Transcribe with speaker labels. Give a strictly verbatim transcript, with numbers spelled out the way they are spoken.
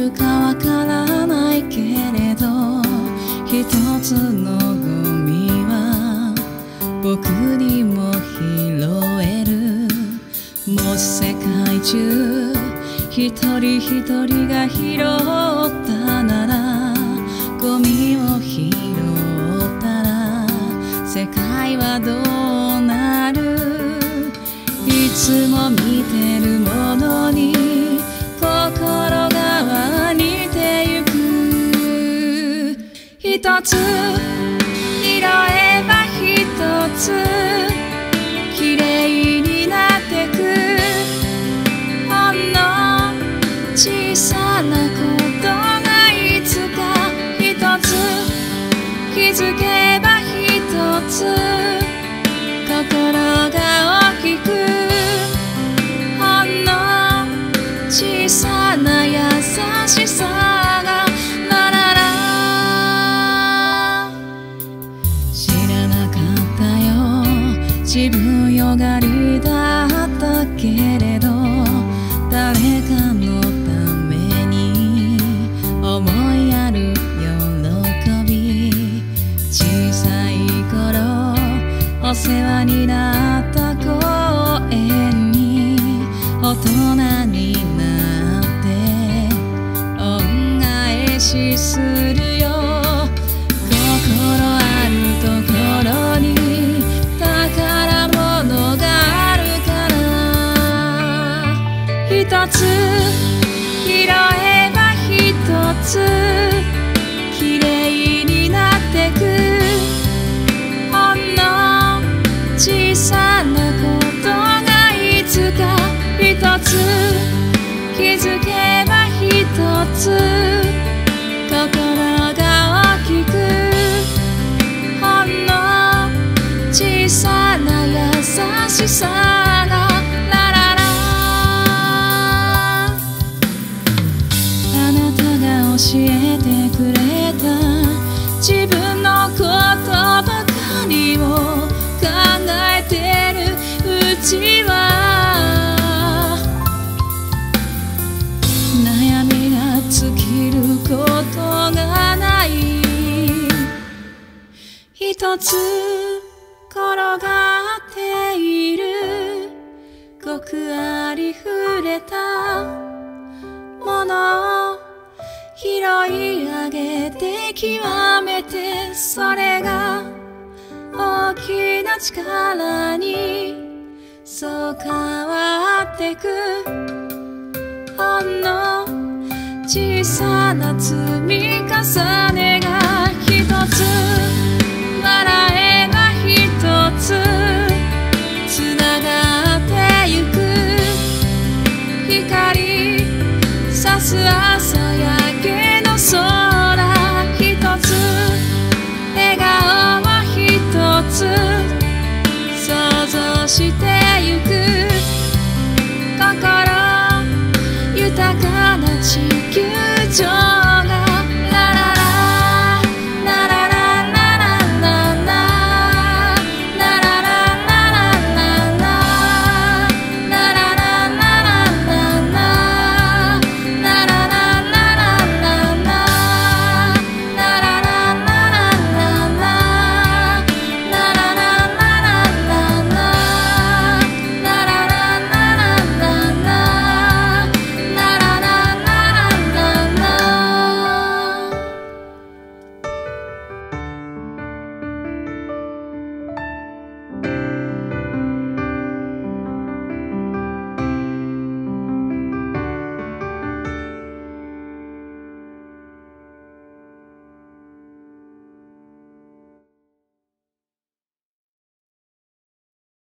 Speaker 1: るかわからないけれど、一つのゴミは僕にも拾える。もし世界中一人一人が拾ったなら、ゴミを拾ったら世界はどうなる。いつも見てるものに心が湧いてゆく。一つ拾えば一つきれいになってく。ほんの小さなことがいつか一つ気づけば一つ心が大きく。ほんの小さな優しさがラララ。知らなかったよ、自分よがりだったけれど、誰かのために思いやる喜び。小さい頃お世話になった公園に大人になって恩返しするよ。心あるところに宝物があるから、一つ拾えば一つきれいになってく。ほんの小さなことがいつか一つ気づけば一つ心が大きく。ほんの小さな優しさがラララ。あなたが教えてくれた自分のことばかりを考えてるうちは、悩みが尽きることがない。一つ転がっているごくありふれたものを拾い上げて極めて、それが大きな力にそう変わってく。ほんの小さな積み重ねが一つ笑えば一つつながってゆく。光さす朝